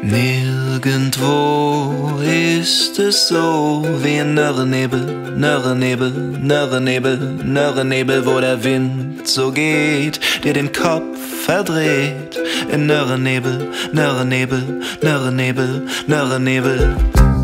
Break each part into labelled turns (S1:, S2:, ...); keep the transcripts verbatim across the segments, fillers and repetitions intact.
S1: Nirgendwo ist es so wie ein Nirrennebel, Nirrennebel, Nirrennebel, Nirrennebel, wo der Wind so geht, dir den Kopf verdreht. In Nirrennebel, Nirrennebel, Nirrennebel, Nirrennebel.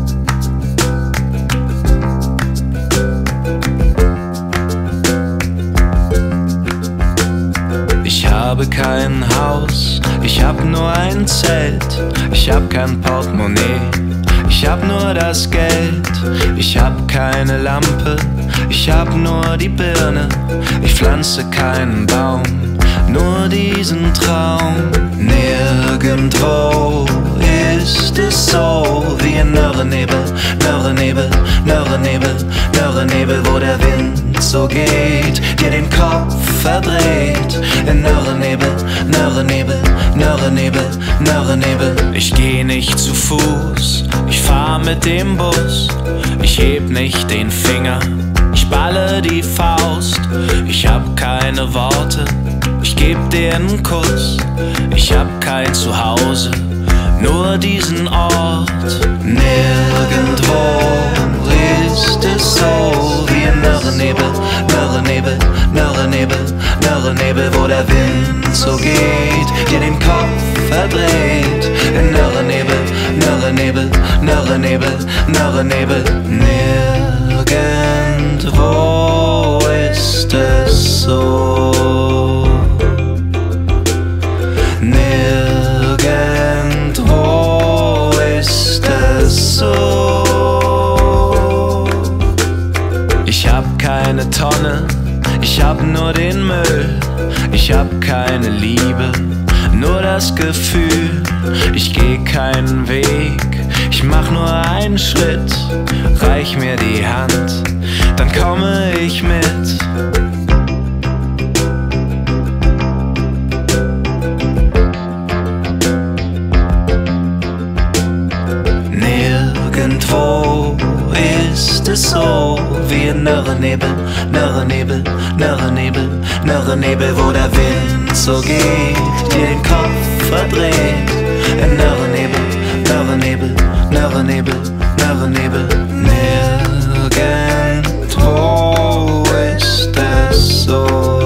S1: Ich habe kein Haus, ich hab nur ein Zelt, ich hab kein Portemonnaie, ich hab nur das Geld, ich hab keine Lampe, ich hab nur die Birne, ich pflanze keinen Baum, nur diesen Traum. Nirgendwo ist es so wie ein Nirrennebel, Nirrennebel, Nirrennebel, Nirrennebel, wo der Wind so geht, dir den Kopf verdreht. In Nirrennebel, Nirrennebel, Nirrennebel, Nirrennebel. Ich geh nicht zu Fuß, ich fahr mit dem Bus, ich heb nicht den Finger, ich balle die Faust. Ich hab keine Worte, ich geb dir einen Kuss, ich hab kein Zuhause, nur diesen Ort. Nirgendwo ist es so wie ein Nirrennebel, Nirrennebel, Nirrennebel, Nirrennebel, wo der Wind so geht, dir den Kopf verdreht. In Nirrennebel, Nirrennebel, Nirrennebel, Nirrennebel. Nirgendwo ist es so. Nirgendwo ist es so. Ich hab keine Tonne, ich hab nur den Müll, ich hab keine Liebe, nur das Gefühl. Ich geh keinen Weg, ich mach nur einen Schritt, reich mir die Hand, dann komme ich mit. Nirgendwo ist es so wie ein Nirrennebel, Nirrennebel, Nirrennebel, Nirrennebel, wo der Wind so geht, dir den Kopf verdreht. In Nirrennebel, Nirrennebel, Nirrennebel, Nirrennebel. Nirgendwo ist es so.